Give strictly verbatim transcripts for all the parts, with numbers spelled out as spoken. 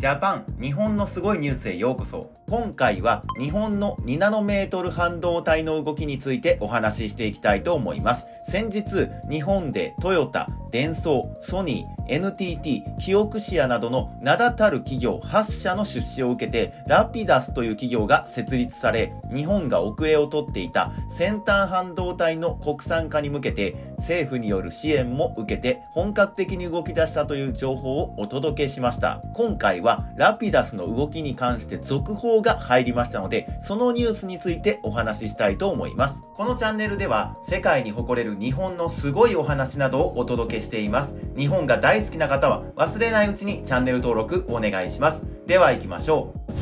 ジャパン、日本のすごいニュースへようこそ。今回は日本のにナノメートル半導体の動きについてお話ししていきたいと思います。先日、日本でトヨタ、デンソー、ソニー、エヌティーティー、キオクシアなどの名だたる企業はっ社の出資を受けて、ラピダスという企業が設立され、日本が遅れをとっていた先端半導体の国産化に向けて、政府による支援も受けて本格的に動き出したという情報をお届けしました。今回はラピダスの動きに関して続報が入りましたので、そのニュースについてお話ししたいと思います。このチャンネルでは世界に誇れる日本のすごいお話などをお届けしています。日本が大好きな方は忘れないうちにチャンネル登録お願いします。では行きましょう。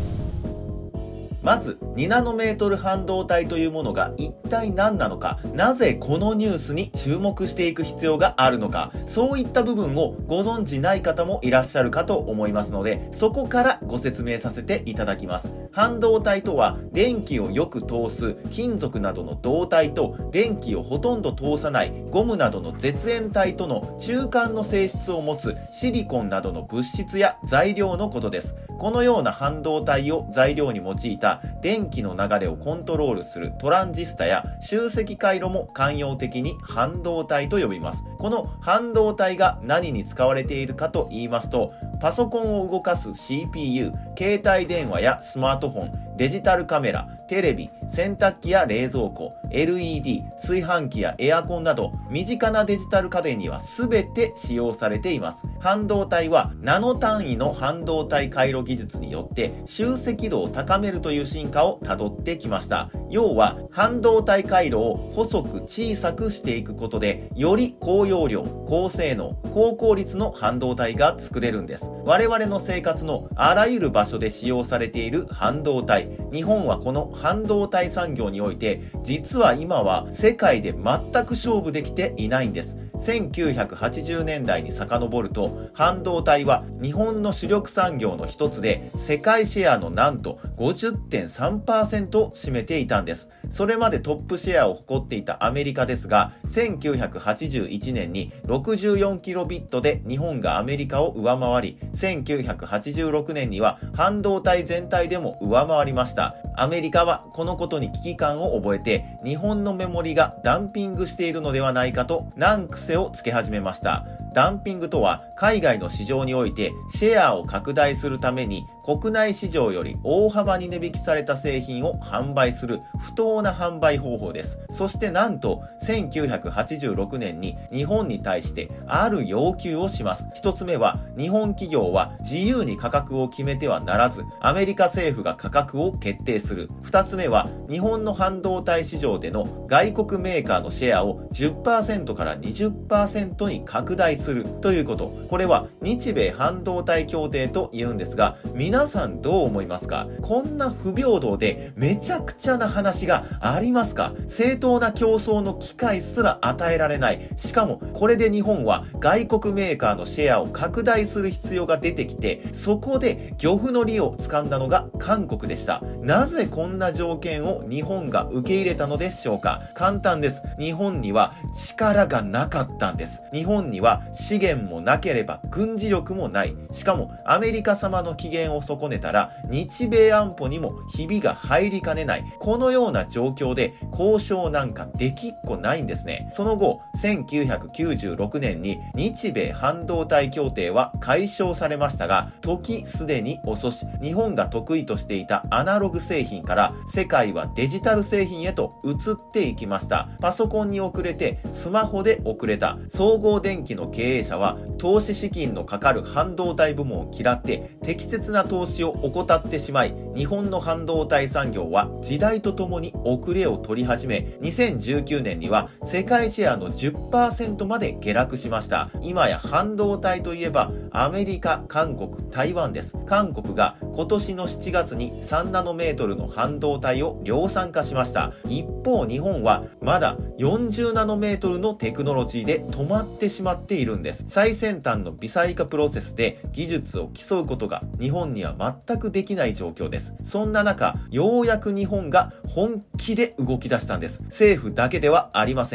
まず、にナノメートル半導体というものが一体何なのか、なぜこのニュースに注目していく必要があるのか、そういった部分をご存知ない方もいらっしゃるかと思いますので、そこからご説明させていただきます。半導体とは、電気をよく通す金属などの導体と、電気をほとんど通さないゴムなどの絶縁体との中間の性質を持つシリコンなどの物質や材料のことです。このような半導体を材料に用いた電気の流れをコントロールするトランジスタや集積回路も慣用的に半導体と呼びます。この半導体が何に使われているかと言いますと、パソコンを動かす シーピーユー、携帯電話やスマートフォン、デジタルカメラ、テレビ、洗濯機や冷蔵庫、エルイーディー、炊飯器やエアコンなど身近なデジタル家電には全て使用されています。半導体はナノ単位の半導体回路技術によって集積度を高めるという進化をたどってきました。要は半導体回路を細く小さくしていくことで、より高容量、高性能、高効率の半導体が作れるんです。我々の生活のあらゆる場所で使用されている半導体。日本はこの半導体産業において、実は今は世界で全く勝負できていないんです。せんきゅうひゃくはちじゅうねんだいに遡ると、半導体は日本の主力産業の一つで、世界シェアのなんと ごじゅってんさんパーセント を占めていたんです。それまでトップシェアを誇っていたアメリカですが、せんきゅうひゃくはちじゅういちねんに ろくじゅうよんキロビット で日本がアメリカを上回り、せんきゅうひゃくはちじゅうろくねんには半導体全体でも上回りました。アメリカはこのことに危機感を覚えて、日本のメモリがダンピングしているのではないかと難癖をつけ始めました。ダンピングとは、海外の市場においてシェアを拡大するために国内市場より大幅に値引きされた製品を販売する不当な販売方法です。そしてなんとせんきゅうひゃくはちじゅうろくねんに日本に対してある要求をします。一つ目は、日本企業は自由に価格を決めてはならず、アメリカ政府が価格を決定する。二つ目は、日本の半導体市場での外国メーカーのシェアを じゅっパーセント から にじゅっパーセント に拡大するということ。これは日米半導体協定と言うんですが、皆さんどう思いますか？こんな不平等でめちゃくちゃな話がありますか？正当な競争の機会すら与えられない。しかもこれで日本は外国メーカーのシェアを拡大する必要が出てきて、そこで漁夫の利を掴んだのが韓国でした。なぜこんな条件を日本が受け入れたのでしょうか？簡単です。日本には力がなかったんです。日本には資源もなければ軍事力もない。しかもアメリカ様の機嫌を損ねたら日米安保にもひびが入りかねない。このような状況で交渉なんかできっこないんですね。その後、せんきゅうひゃくきゅうじゅうろくねんに日米半導体協定は解消されましたが、時すでに遅し、日本が得意としていたアナログ製品から世界はデジタル製品へと移っていきました。パソコンに遅れてスマホで遅れた。総合電機の経営者は投資資金のかかる半導体部門を嫌って適切な投資を怠ってしまい、日本の半導体産業は時代とともに遅れを取り始め、にせんじゅうきゅうねんには世界シェアの じゅっパーセント まで下落しました。今や半導体といえばアメリカ、韓国、台湾です。韓国が今年のしちがつにさんナノメートルの半導体を量産化しました。一方、日本はまだよんじゅうナノメートルのテクノロジーで止まってしまっているんです。最先端の微細化プロセスで技術を競うことが日本には全くできない状況です。そんな中、ようやく日本が本気で動き出したんです。政府だけではありません。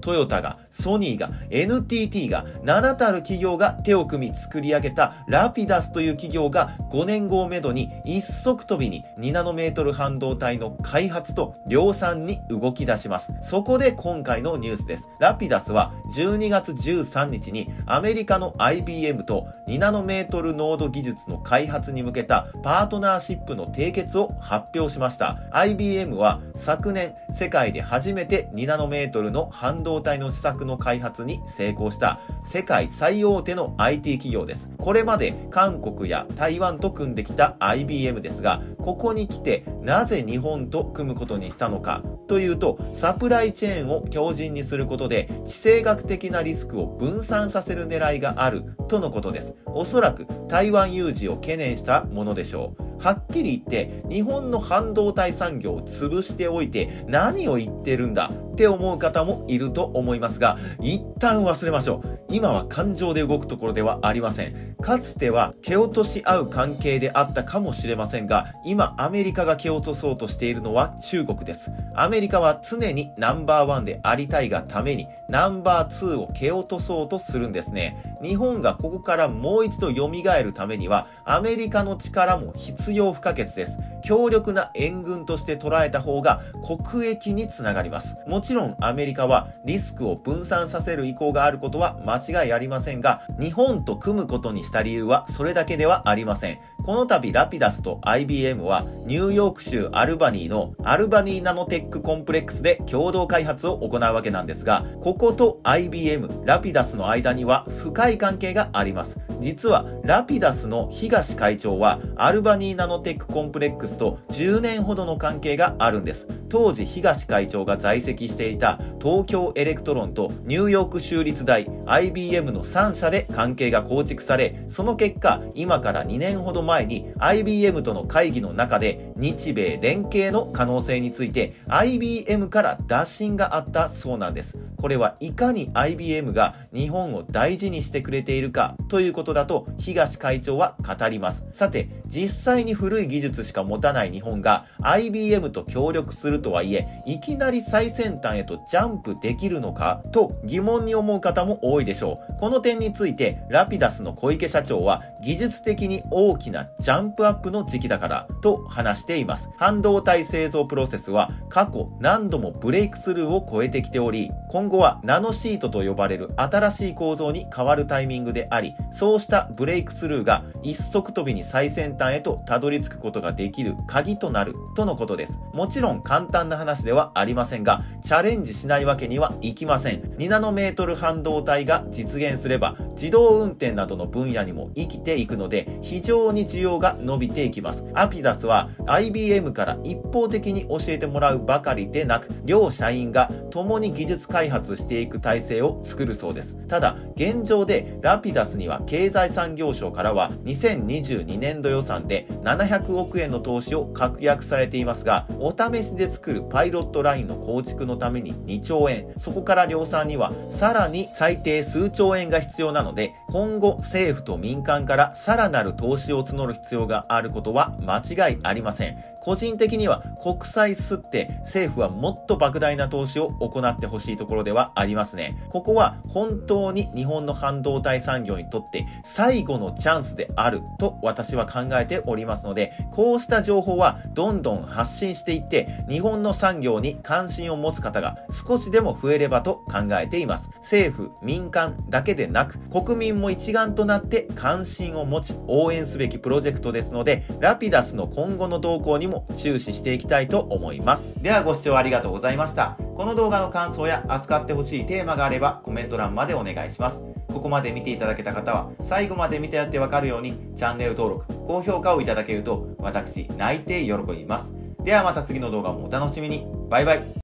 トヨタが、ソニーが、エヌティーティー が、名だたる企業が手を組み作り上げたラピダスという企業がごねんごをめどに一足飛びににナノメートル半導体の開発と量産に動き出します。そこで今回のニュースです。ラピダスはじゅうにがつじゅうさんにちにアメリカの アイビーエム とにナノメートル濃度技術の開発に向けたパートナーシップの締結を発表しました。アイビーエム は昨年世界で初めてにナノメートルの半導体の試作の開発に成功した世界最大手の アイティー 企業です。これまで韓国や台湾と組んできた アイビーエム ですが、ここに来てなぜ日本と組むことにしたのかというと、サプライチェーンを強靭にすることで地政学的なリスクを分散させる狙いがあるとのことです。おそらく台湾有事を懸念したものでしょう。はっきり言って日本の半導体産業を潰しておいて何を言ってるんだって思う方もいると思いますが、一旦忘れましょう。今は感情で動くところではありません。かつては蹴落とし合う関係であったかもしれませんが、今アメリカが蹴落とそうとしているのは中国です。アメリカは常にナンバーワンでありたいがためにナンバーツーを蹴落とそうとするんですね。日本がここからもう一度蘇るためにはアメリカの力も必要不可欠です。強力な援軍として捉えた方が国益につながります。もちろんアメリカはリスクを分散させる意向があることは間違いありませんが、日本と組むことにした理由はそれだけではありません。この度ラピダスと アイビーエム はニューヨーク州アルバニーのアルバニーナノテックコンプレックスで共同開発を行うわけなんですが、ここと アイビーエム、ラピダスの間には深い関係があります。実はラピダスの東会長はアルバニーナノテックコンプレックスとじゅうねんほどの関係があるんです。当時東会長が在籍していた東京エレクトロンとニューヨーク州立大 アイビーエム のさんしゃで関係が構築され、その結果今からにねんほど前に アイビーエム との会議の中で日米連携の可能性について アイビーエム から打診があったそうなんです。これはいかに アイビーエム が日本を大事にしてくれているかということだと東会長は語ります。さて、実際に古い技術しか持たない日本が アイビーエム と協力するとはいえ、いきなり最先端へとジャンプできるのかと疑問に思う方も多いでしょう。この点についてラピダスの小池社長は、技術的に大きなジャンプアップの時期だからと話しています。半導体製造プロセスは過去何度もブレイクスルーを超えてきており、今後はナノシートと呼ばれる新しい構造に変わるタイミングであり、そうしたブレイクスルーが一足飛びに最先端へとたどり着くことができる鍵となるとのことです。もちろん簡単な話ではありませんが、チャレンジしないわけにはいきません。にナノメートル半導体が実現すれば自動運転などの分野にも生きていくので、非常に需要が伸びていきます。アピダスは アイビーエム から一方的に教えてもらうばかりでなく、両社員が共に技術開発していく体制を作るそうです。ただ現状でラピダスには経済産業省からはにせんにじゅうにねんど予算でななひゃくおくえんの投資を確約されていますが、お試しで作るパイロットラインの構築のためににちょうえん、そこから量産にはさらに最低数兆円が必要なので、今後政府と民間からさらなる投資を募る必要があることは間違いありません。個人的には国債すって政府はもっと莫大な投資を行ってほしいところではありますね。ここは本当に日本の半導体産業にとって最後のチャンスであると私は考えておりますので、こうした情報はどんどん発信していって日本の産業に関心を持つ方が少しでも増えればと考えています。政府、民間だけでなく国民も一丸となって関心を持ち応援すべきプロジェクトですので、ラピダスの今後の動向にも注視していきたいと思います。ではご視聴ありがとうございました。この動画の感想や扱ってほしいテーマがあればコメント欄までお願いします。ここまで見ていただけた方は最後まで見てやってわかるようにチャンネル登録、高評価をいただけると私泣いて喜びます。ではまた次の動画もお楽しみに。バイバイ。